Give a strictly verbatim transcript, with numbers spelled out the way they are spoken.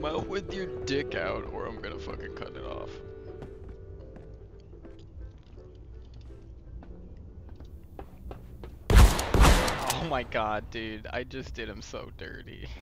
out with your dick out or I'm gonna fucking cut it off. Oh my god, dude. I just did him so dirty.